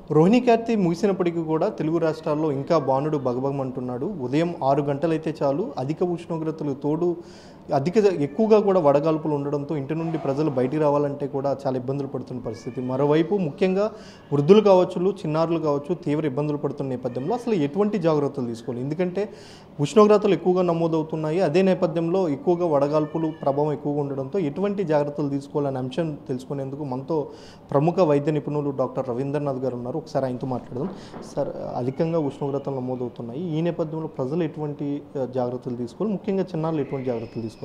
రోహిణి కార్తీ ముగిసినప్పటికీ కూడా తెలుగు రాష్ట్రాల్లో ఇంకా బాణుడు భగభగమంటున్నాడు. ఉదయం 6 గంటలైతే చాలు అధిక ఉష్ణోగ్రతలు తోడు ఎక్కువగా కూడా వడగాల్పులు ఉండడంతో ఇంటి నుండి ప్రజలు బయటికి రావాలంటే కూడా చాలా ఇబ్బందులు పడుతున్న పరిస్థితి. మరోవైపు ముఖ్యంగా వృద్ధులు కావచ్చు, చిన్నారులు కావచ్చు తీవ్ర ఇబ్బందులు పడుతున్న నేపథ్యంలో అసలు ఎటువంటి జాగ్రత్తలు తీసుకోవాలి? ఎందుకంటే ఉష్ణోగ్రతలు ఎక్కువగా నమోదవుతున్నాయి. అదే నేపథ్యంలో ఎక్కువగా వడగాల్పులు ప్రభావం ఎక్కువగా ఉండడంతో ఎటువంటి జాగ్రత్తలు తీసుకోవాలనే అంశం తెలుసుకునేందుకు మనతో ప్రముఖ వైద్య నిపుణులు డాక్టర్ రవీంద్రనాథ్ గారు ఉన్నారు. ఒకసారి ఆయనతో మాట్లాడదాం. సార్, అధికంగా ఉష్ణోగ్రతలు నమోదవుతున్నాయి. ఈ నేపథ్యంలో ప్రజలు ఎటువంటి జాగ్రత్తలు తీసుకోవాలి? ముఖ్యంగా చిన్నారులు ఎటువంటి జాగ్రత్తలు తీసుకోవాలి?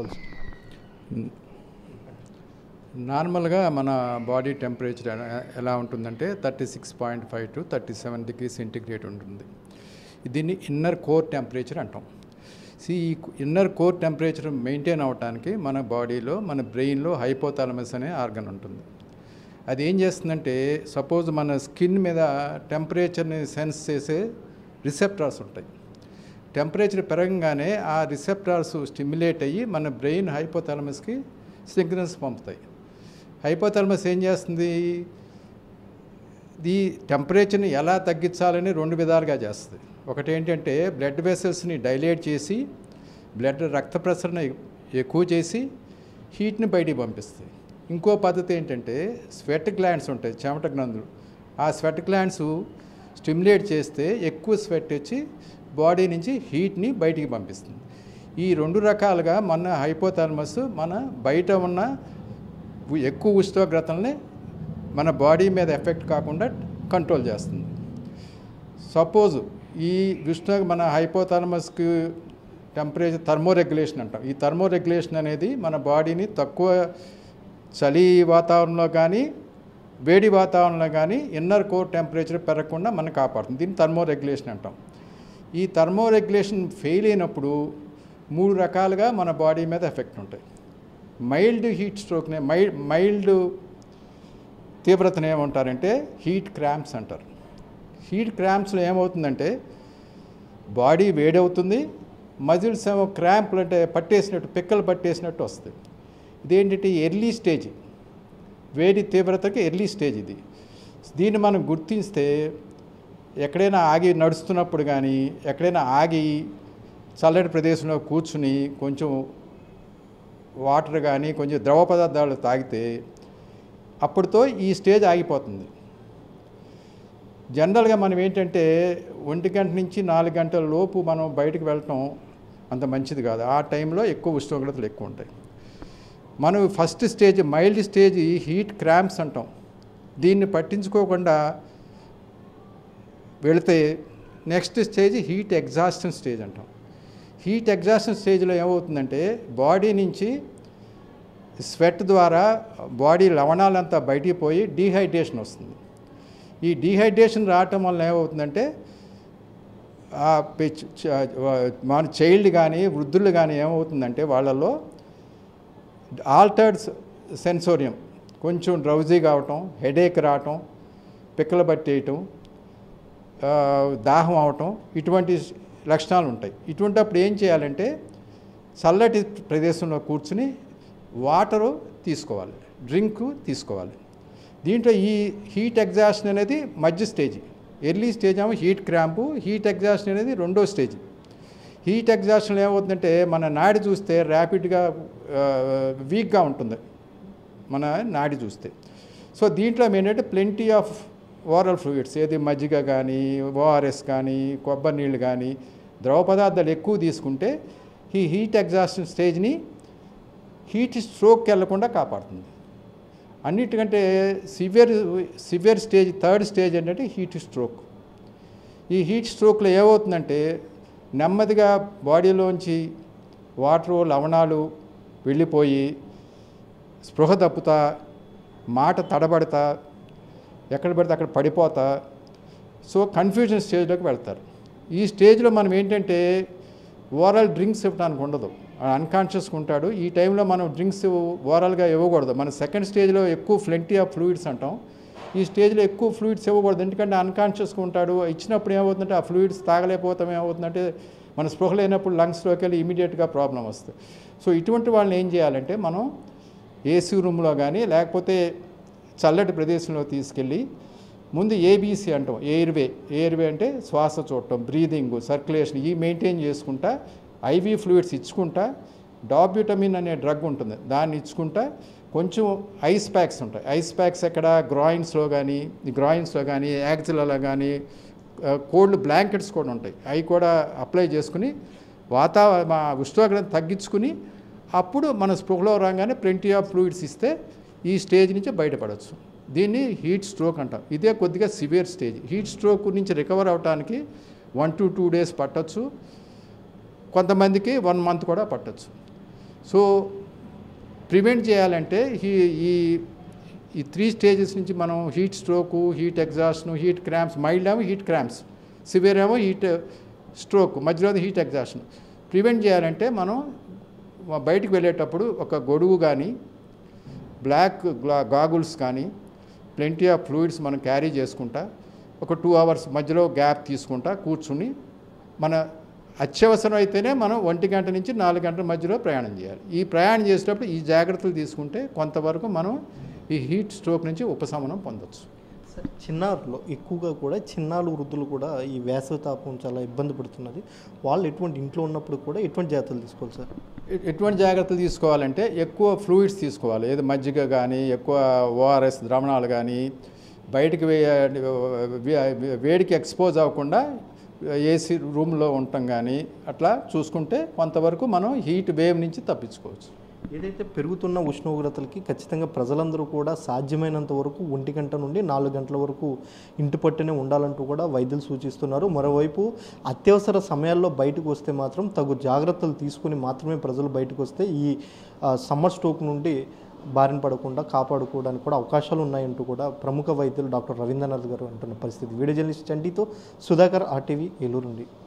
నార్మల్గా మన బాడీ టెంపరేచర్ ఎలా ఉంటుందంటే 36.5 to 37 డిగ్రీ సెంటిగ్రేడ్ ఉంటుంది. దీన్ని ఇన్నర్ కోర్ టెంపరేచర్ అంటాం. ఈ ఇన్నర్ కోర్ టెంపరేచర్ మెయింటైన్ అవ్వడానికి మన బాడీలో, మన బ్రెయిన్లో హైపోథాలమస్ అనే ఆర్గన్ ఉంటుంది. అది ఏం చేస్తుందంటే, సపోజ్ మన స్కిన్ మీద టెంపరేచర్ని సెన్స్ చేసే రిసెప్టార్స్ ఉంటాయి. టెంపరేచర్ పెరగంగానే ఆ రిసెప్టార్స్ స్టిమ్యులేట్ అయ్యి మన బ్రెయిన్ హైపోథాలమస్కి సిగ్నల్స్ పంపుతాయి. హైపోథాలమస్ ఏం చేస్తుంది, ఈ టెంపరేచర్ని ఎలా తగ్గించాలని 2 విధాలుగా చేస్తుంది. ఒకటి ఏంటంటే బ్లడ్ వెసల్స్ని డైలేట్ చేసి రక్త ప్రసరణ ఎక్కువ చేసి హీట్ని బయటికి పంపిస్తుంది. ఇంకో పద్ధతి ఏంటంటే స్వెట్ గ్లాండ్స్ ఉంటాయి, చెమట గ్రంథులు. ఆ స్వెట్ గ్లాండ్స్ స్టిమ్యులేట్ చేస్తే ఎక్కువ స్వెట్ వచ్చి బాడీ నుంచి హీట్ని బయటికి పంపిస్తుంది. ఈ 2 రకాలుగా మన హైపోథాలమస్ మన బయట ఉన్న ఎక్కువ ఉష్ణోగ్రతల్ని మన బాడీ మీద ఎఫెక్ట్ కాకుండా కంట్రోల్ చేస్తుంది. సపోజ్ ఈ మన హైపోథాలమస్కి టెంపరేచర్ థర్మోరెగ్యులేషన్ అంటాం. ఈ థర్మోరెగ్యులేషన్ అనేది మన బాడీని తక్కువ చలి వాతావరణంలో కానీ వేడి వాతావరణంలో కానీ ఇన్నర్ కోర్ టెంపరేచర్ పెరగకుండా మనం కాపాడుతుంది. దీన్ని థర్మోరెగ్యులేషన్ అంటాం. ఈ థర్మోరెగ్యులేషన్ ఫెయిల్ అయినప్పుడు 3 రకాలుగా మన బాడీ మీద ఎఫెక్ట్ ఉంటాయి. మైల్డ్ హీట్ స్ట్రోక్నే మైల్డ్ తీవ్రతను ఏమంటారంటే హీట్ క్రాంప్స్ అంటారు. హీట్ క్రాంప్స్లో ఏమవుతుందంటే బాడీ వేడవుతుంది, మజిల్స్ ఏమో క్రాంప్లు అంటే పట్టేసినట్టు, పిక్కలు పట్టేసినట్టు వస్తుంది. ఇదేంటంటే ఎర్లీ స్టేజ్, వేడి తీవ్రతకి ఎర్లీ స్టేజ్ ఇది. దీన్ని మనం గుర్తిస్తే ఎక్కడైనా ఆగి నడుస్తున్నప్పుడు కానీ, ఎక్కడైనా ఆగి చల్లటి ప్రదేశంలో కూర్చుని కొంచెం వాటర్ కానీ కొంచెం ద్రవ పదార్థాలు తాగితే అప్పటితో ఈ స్టేజ్ ఆగిపోతుంది. జనరల్గా మనం ఏంటంటే 1 గంట నుంచి 4 గంటల లోపు మనం బయటకు వెళ్ళటం అంత మంచిది కాదు. ఆ టైంలో ఎక్కువ ఉష్ణోగ్రతలు ఎక్కువ ఉంటాయి. మనం first stage mild stage heat cramps అంటాం. దీన్ని పట్టించుకోకుండా వెళితే next stage heat exhaustion stage అంటాం. హీట్ ఎగ్జాస్షన్ స్టేజ్లో ఏమవుతుందంటే బాడీ నుంచి స్వెట్ ద్వారా బాడీ లవణాలంతా బయటికి పోయి డీహైడ్రేషన్ వస్తుంది. ఈ డీహైడ్రేషన్ రావటం వల్ల ఏమవుతుందంటే మన చైల్డ్ కానీ వృద్ధులు కానీ ఏమవుతుందంటే వాళ్ళలో ఆల్టర్డ్ సెన్సోరియం, కొంచెం డ్రౌజీ కావటం, హెడేక్ రావటం, పిక్కలు పట్టేయటం, దాహం అవటం, ఇటువంటి లక్షణాలు ఉంటాయి. ఇటువంటిప్పుడు ఏం చేయాలంటే చల్లటి ప్రదేశంలో కూర్చుని వాటరు తీసుకోవాలి, డ్రింక్ తీసుకోవాలి. దీంట్లో ఈ హీట్ ఎగ్జాషన్ అనేది మధ్య స్టేజ్. ఎర్లీ స్టేజ్ ఏమో హీట్ క్రాంపు, హీట్ ఎగ్జాషన్ అనేది 2వ స్టేజ్. హీట్ ఎగ్జాషన్లో ఏమవుతుందంటే మన నాడి చూస్తే ర్యాపిడ్గా వీక్గా ఉంటుంది మన నాడి చూస్తే. సో దీంట్లో ఏంటంటే ప్లెంటీ ఆఫ్ ఓరల్ ఫ్లూయిడ్స్, ఏది మజ్జిగ కానీ, ఓఆర్ఎస్ కానీ, కొబ్బరి నీళ్ళు కానీ, ద్రవ పదార్థాలు ఎక్కువ తీసుకుంటే ఈ హీట్ ఎగ్జాషన్ స్టేజ్ని హీట్ స్ట్రోక్కి వెళ్లకుండా కాపాడుతుంది. అన్నిటికంటే సివియర్ స్టేజ్ 3rd స్టేజ్ ఏంటంటే హీట్ స్ట్రోక్. ఈ హీట్ స్ట్రోక్లో ఏమవుతుందంటే నెమ్మదిగా బాడీలోంచి వాటరు, లవణాలు వెళ్ళిపోయి స్పృహ తప్పుతా, మాట తడబడతా, ఎక్కడ పడితే అక్కడ పడిపోతా, సో కన్ఫ్యూజన్ స్టేజ్లోకి వెళ్తారు. ఈ స్టేజ్లో మనం ఏంటంటే ఓరల్ డ్రింక్స్ ఇవ్వడానికి ఉండదు, అన్కాన్షియస్గా ఉంటాడు. ఈ టైంలో మనం డ్రింక్స్ ఓరల్గా ఇవ్వకూడదు. మన 2nd స్టేజ్లో ఎక్కువ ప్లెంటీ ఆఫ్ ఫ్లూయిడ్స్ అంటాం. ఈ స్టేజ్లో ఎక్కువ ఫ్లూయిడ్స్ ఇవ్వకూడదు, ఎందుకంటే అన్కాన్షియస్గా ఉంటాడు. ఇచ్చినప్పుడు ఏమవుతుందంటే ఆ ఫ్లూయిడ్స్ తాగలేకపోతాం, ఏమవుతుందంటే మన స్పృహ లేనప్పుడు లంగ్స్లోకి వెళ్ళి ఇమీడియట్గా ప్రాబ్లం వస్తుంది. సో ఇటువంటి వాళ్ళని ఏం చేయాలంటే మనం ఏసీ రూమ్లో కానీ లేకపోతే చల్లటి ప్రదేశంలో తీసుకెళ్ళి ముందు ఏబీసీ అంటాం, ఎయిర్వే అంటే శ్వాస చూడటం, బ్రీదింగ్, సర్క్యులేషన్ ఈ మెయింటైన్ చేసుకుంటా, ఐవీ ఫ్లూయిడ్స్ ఇచ్చుకుంటా, డాబ్యూటమిన్ అనే డ్రగ్ ఉంటుంది దాన్ని ఇచ్చుకుంటా, కొంచెం ఐస్ ప్యాక్స్ ఉంటాయి. ఐస్ ప్యాక్స్ ఎక్కడ గ్రాయిన్స్లో కానీ యాక్సిలలో కానీ కోల్డ్ బ్లాంకెట్స్ కూడా ఉంటాయి, అవి కూడా అప్లై చేసుకుని మా ఉష్ణోగ్రత తగ్గించుకుని అప్పుడు మన స్పృహలో రాగానే ప్లెంటీ ఆఫ్ ఫ్లూయిడ్స్ ఇస్తే ఈ స్టేజ్ నుంచి బయటపడవచ్చు. దీన్ని హీట్ స్ట్రోక్ అంటాం. ఇదే కొద్దిగా సివియర్ స్టేజ్. హీట్ స్ట్రోక్ నుంచి రికవర్ అవడానికి 1 to 2 days పట్టచ్చు, కొంతమందికి 1 month కూడా పట్టచ్చు. సో ప్రివెంట్ చేయాలంటే ఈ 3 stages నుంచి మనం heat stroke, heat exhaustion, heat cramps, mild ఏమో హీట్ క్రాంప్స్, సివియర్ ఏమో హీట్ స్ట్రోక్, మధ్యలో హీట్ ఎగ్జాషన్ ప్రివెంట్ చేయాలంటే మనం బయటికి వెళ్ళేటప్పుడు ఒక గొడుగు కానీ, బ్లాక్ గాగుల్స్ కానీ, ప్లెంటీ ఆఫ్ ఫ్లూయిడ్స్ మనం క్యారీ చేసుకుంటా, ఒక 2 hours మధ్యలో గ్యాప్ తీసుకుంటా కూర్చుని, మన అత్యవసరం అయితేనే మనం 1 గంట నుంచి 4 గంటల మధ్యలో ప్రయాణం చేయాలి. ఈ ప్రయాణం చేసేటప్పుడు ఈ జాగ్రత్తలు తీసుకుంటే కొంతవరకు మనం ఈ హీట్ స్ట్రోక్ నుంచి ఉపశమనం పొందవచ్చు. చిన్నారులో ఎక్కువగా కూడా వృద్ధులు కూడా ఈ వేసవి తాపం చాలా ఇబ్బంది పడుతున్నది. వాళ్ళు ఇంట్లో ఉన్నప్పుడు కూడా ఎటువంటి జాగ్రత్తలు తీసుకోవాలి సార్? ఎటువంటి జాగ్రత్తలు తీసుకోవాలంటే ఎక్కువ ఫ్లూయిడ్స్ తీసుకోవాలి. ఏదో మజ్జిగ కానీ, ఎక్కువ ఓఆర్ఎస్ ద్రావణాలు కానీ, బయటికి వేడికి ఎక్స్పోజ్ అవ్వకుండా ఏసీ రూమ్లో ఉండటం కానీ అట్లా చూసుకుంటే కొంతవరకు మనం హీట్ వేవ్ నుంచి తప్పించుకోవచ్చు. ఏదైతే పెరుగుతున్న ఉష్ణోగ్రతలకి ఖచ్చితంగా ప్రజలందరూ కూడా సాధ్యమైనంత వరకు 1 గంట నుండి 4 గంటల వరకు ఇంటి పట్టునే ఉండాలంటూ కూడా వైద్యులు సూచిస్తున్నారు. మరోవైపు అత్యవసర సమయాల్లో బయటకు వస్తే మాత్రం తగు జాగ్రత్తలు తీసుకుని మాత్రమే ప్రజలు బయటకు వస్తే ఈ సమ్మర్ స్ట్రోక్ నుండి బారిన పడకుండా కాపాడుకోవడానికి కూడా అవకాశాలు ఉన్నాయంటూ కూడా ప్రముఖ వైద్యులు డాక్టర్ రవీంద్రనాథ్ గారు అంటున్న పరిస్థితి. వీడియో జర్నలిస్ట్ చండీతో సుధాకర్, RTV, ఏలూరు నుండి.